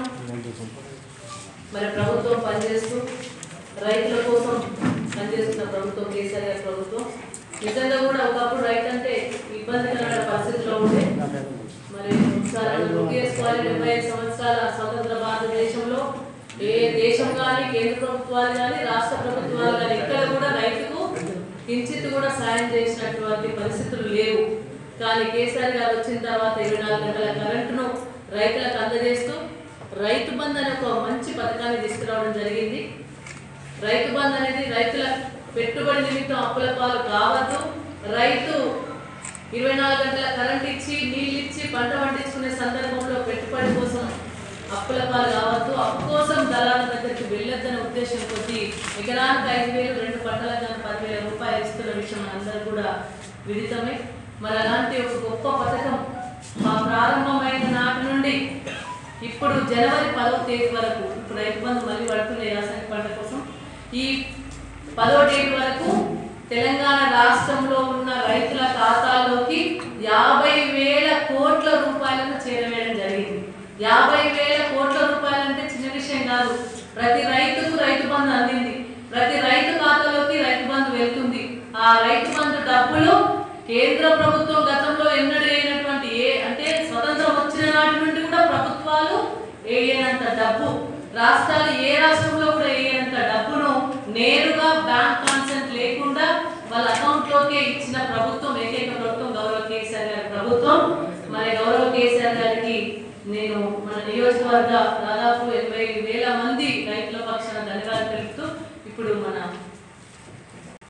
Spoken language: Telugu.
మరి ప్రభుత్వం పనిచేస్తూ రైతుల కోసం పనిచేస్తున్న ప్రభుత్వం కేసీఆర్ గారి ప్రభుత్వం నిజంగా కూడా ఒకప్పుడు రైతు అంటే ఇబ్బందికరమైన పరిస్థితిలో ఉండే మరి చేసుకోవాలి 75 సంవత్సరాల స్వతంత్ర భారతదేశంలో ఏ దేశం కానీ కేంద్ర ప్రభుత్వాలు కానీ రాష్ట్ర ప్రభుత్వాలు కానీ ఇక్కడ కూడా రైతుకు కించిత్ కూడా సాయం చేసినటువంటి పరిస్థితులు లేవు. కానీ కేసీఆర్ గారు వచ్చిన తర్వాత 24 గంటల కరెంటును రైతులకు అందజేస్తూ రైతు బంధు అనే ఒక మంచి పథకాన్ని తీసుకురావడం జరిగింది. రైతు బంధు అనేది రైతుల పెట్టుబడి నిమిత్తం అప్పుల పాలు కావద్దు, రైతు 24 గంటల కరెంట్ ఇచ్చి నీళ్ళు ఇచ్చి పంట పండించుకునే సందర్భంలో పెట్టుబడి కోసం అప్పుల పాలు కావద్దు, అప్పు కోసం దళాల దగ్గరికి వెళ్ళొద్దనే ఉద్దేశం కొద్ది ఎకరానికి 5,000 2 పంటలకు 10,000 రూపాయలు ఇస్తున్న విషయం అందరూ కూడా విదితమే. మరి అలాంటి ఒక గొప్ప పథకం ప్రారంభమైన నాటి నుండి ఇప్పుడు జనవరి 10వ తేదీ వరకు ఇప్పుడు రైతు బంధు మళ్ళీ పడుతున్నాయి యాసంగి పంట కోసం. ఈ 10వ తేదీ వరకు తెలంగాణ రాష్ట్రంలో ఉన్న రైతుల ఖాతాల్లోకి 50,000 కోట్ల రూపాయలను చేరవేయడం జరిగింది. 50,000 కోట్ల రూపాయలు అంటే చిన్న విషయం కాదు. ప్రతి రైతుకు రైతు బంధు అందింది, ప్రతి రైతు ఖాతాలోకి రైతు బంధు వెళ్తుంది. ఆ రైతు బంధు డబ్బులు కేంద్ర ప్రభుత్వం గతంలో ఎన్నడూ అయినటువంటి అంటే స్వతంత్రం వచ్చిన నాటి నుండి కూడా ప్రభుత్వాలు వేయనంత డబ్బు, రాష్ట్రాలు ఏ రాష్ట్రంలో కూడా వేయనంత డబ్బును నేరుగా బ్యాంక్ కాన్సెంట్ లేకుండా వాళ్ళ అకౌంట్లోకే ఇచ్చిన ప్రభుత్వం ఏకైక ప్రభుత్వం గౌరవ కేసీఆర్ గారి ప్రభుత్వం. మరి గౌరవ కేసీఆర్ గారికి నేను మన నియోజకవర్గ దాదాపు 80,000 మంది రైతుల పక్షాన ధన్యవాదాలు తెలుపుతూ ఇప్పుడు మన